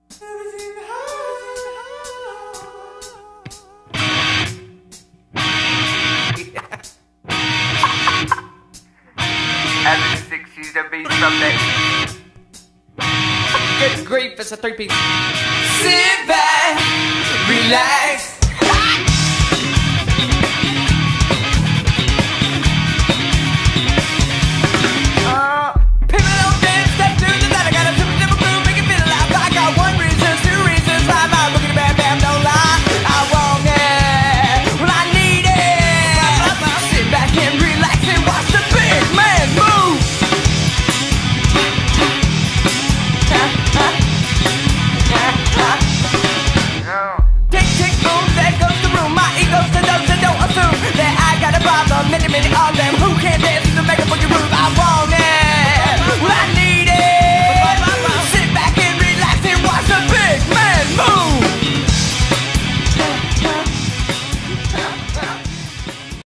Having 60s, the beat from that. Good grief, it's a three-piece. Sit back, relax. People don't dance, step to the side. I got a super simple groove, make it feel alive. I got one reason, two reasons, why my boogie bam bam don't lie. I want it, well I need it. Sit back and relax and watch the big man move. Tick tick boom, there goes the room. My ego's the dose, so don't assume that I got a problem. Many of them who can't dance.